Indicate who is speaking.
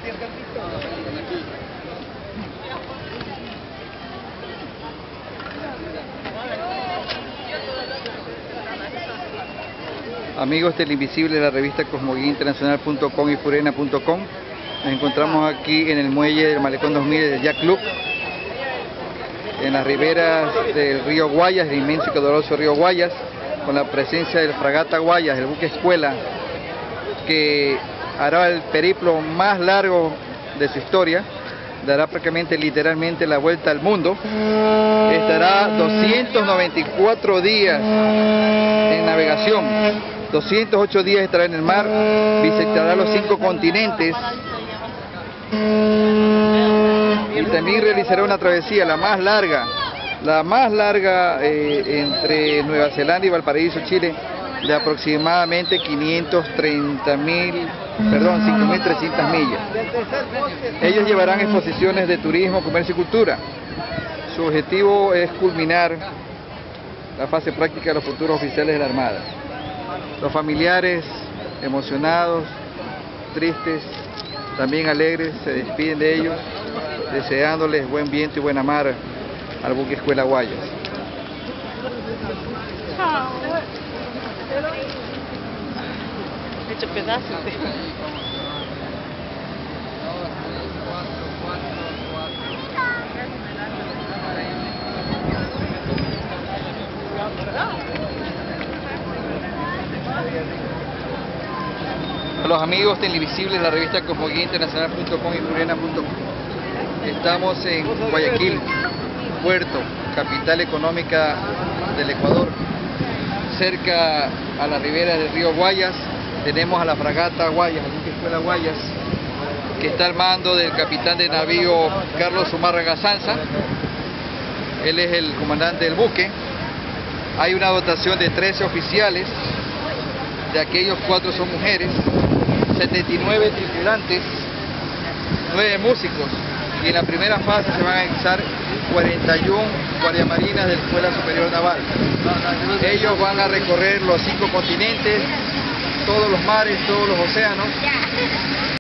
Speaker 1: Amigos televisivos de la revista cosmoguiainternacional.com y furena.com, nos encontramos aquí en el muelle del Malecón 2000 del Yacht Club, en las riberas del río Guayas, el inmenso y caudaloso río Guayas, con la presencia del fragata Guayas, el buque escuela, que hará el periplo más largo de su historia, dará prácticamente literalmente la vuelta al mundo. Estará 294 días en navegación, 208 días estará en el mar, visitará los 5 continentes y también realizará una travesía, la más larga entre Nueva Zelanda y Valparaíso, Chile, de aproximadamente 5.300 millas. Ellos llevarán exposiciones de turismo, comercio y cultura. Su objetivo es culminar la fase práctica de los futuros oficiales de la Armada. Los familiares, emocionados, tristes, también alegres, se despiden de ellos, deseándoles buen viento y buena mar al buque escuela Guayas.
Speaker 2: Hecho pedazos.
Speaker 1: A los amigos televisibles de la revista cosmoguiainternacional.com y furena.com, estamos en Guayaquil, puerto, capital económica del Ecuador, cerca a la ribera del río Guayas. Tenemos a la fragata Guayas, el buque escuela Guayas, que está al mando del capitán de navío Carlos Zumárraga Sanza. Él es el comandante del buque. Hay una dotación de 13 oficiales, de aquellos 4 son mujeres, 79 tripulantes, 9 músicos, y en la primera fase se van a anexar 41 guardiamarinas de la Escuela Superior Naval. Ellos van a recorrer los 5 continentes, todos los mares, todos los océanos.